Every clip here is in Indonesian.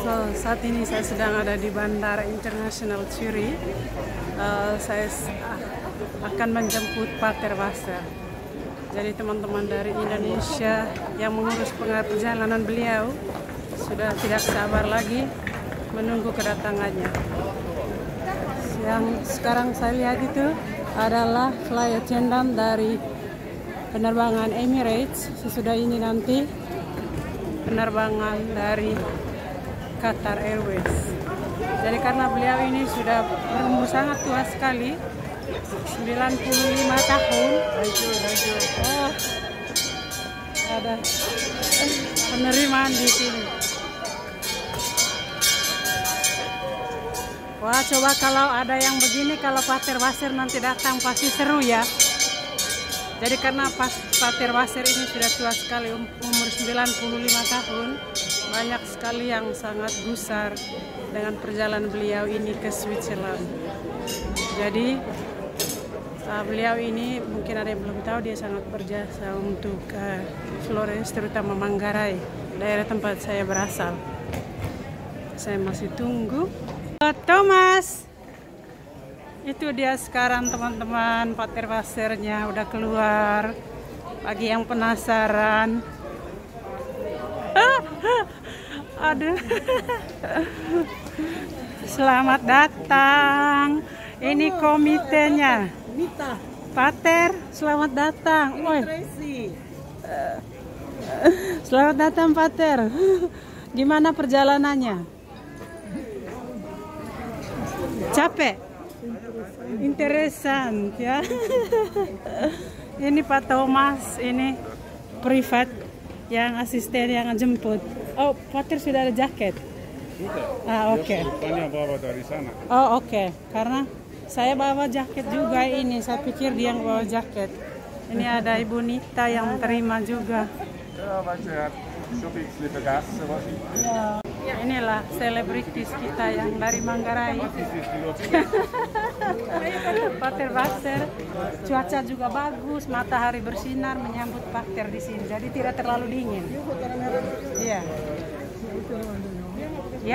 Saat ini saya sedang ada di Bandara Internasional Zurich. Saya akan menjemput Pater Wasser. Jadi teman-teman dari Indonesia yang mengurus perjalanan beliau sudah tidak sabar lagi menunggu kedatangannya. Yang sekarang saya lihat itu adalah flight attendant dari penerbangan Emirates. Sesudah ini nanti penerbangan dari Qatar Airways. Jadi karena beliau ini sudah berumur sangat tua sekali, 95 tahun. Oh, ada penerimaan di sini. Wah, coba kalau ada yang begini, kalau Pater Wasser nanti datang pasti seru ya. Jadi karena Pater Wasser ini sudah tua sekali, umur 95 tahun, banyak sekali yang sangat gusar dengan perjalanan beliau ini ke Switzerland. Jadi beliau ini mungkin ada yang belum tahu, dia sangat berjasa untuk Flores, terutama Manggarai, daerah tempat saya berasal. Saya masih tunggu. Thomas, itu dia sekarang teman-teman, Pater Wassernya udah keluar. Bagi yang penasaran, aduh, selamat datang. Ini komitenya. Pater, selamat datang. Selamat datang Pater. Gimana perjalanannya? Capek? Interesant ya. Ini Pak Thomas, ini privat yang asisten yang jemput. Oh, Pater sudah ada jaket. Oke. Bawa dari sana. Oh, oke. Karena saya bawa jaket juga ini. Saya pikir dia yang bawa jaket. Ini ada Ibu Nita yang terima juga. Ya, inilah selebritis kita yang dari Manggarai. Pater Wasser, cuaca juga bagus, matahari bersinar menyambut Pater di sini. Jadi tidak terlalu dingin. Iya. Ya?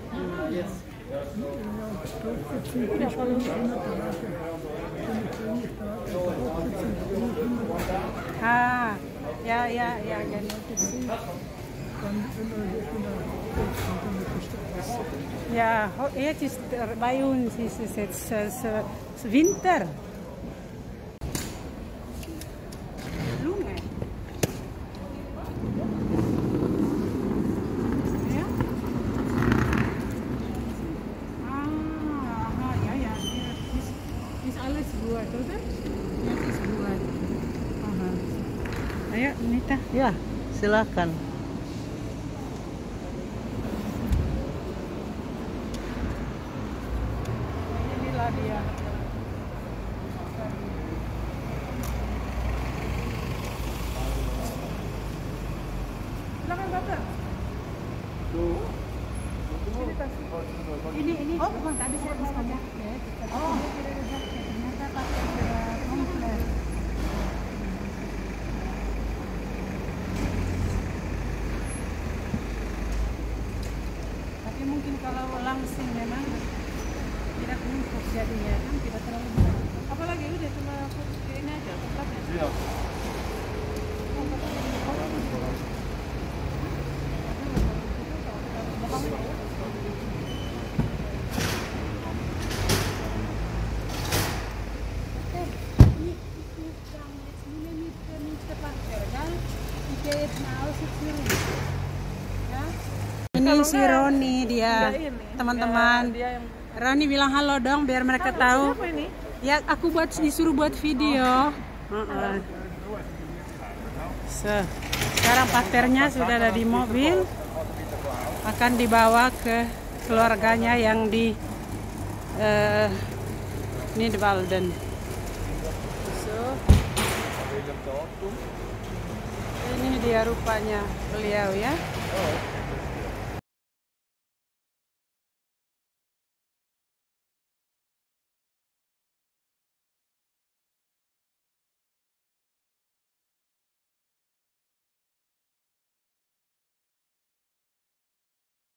Ja, genau. Ja, jetzt ist bei uns ist es jetzt Winter. Blume. Ja? Ja. Ist alles gut, oder? Das ist gut. Aha. Ayo, Nita. Ya, silakan. Inilah dia. Silakan Bapak. Ini. Oh, bukan tadi saya bisa jaket. Oh, tidak ada jaket. Ternyata pakai komplit. Tapi mungkin kalau langsing memang tidak numpuk jadinya, kan tidak terlalu besar. Apalagi udah cuma ini aja tempatnya. Iya. Ini si Roni dia, teman-teman. Roni bilang halo dong biar mereka tahu. Siapa ini? Ya aku disuruh buat video. Sekarang Paternya sudah ada di mobil, akan dibawa ke keluarganya yang di Nidwalden. Ini dia rupanya beliau ya.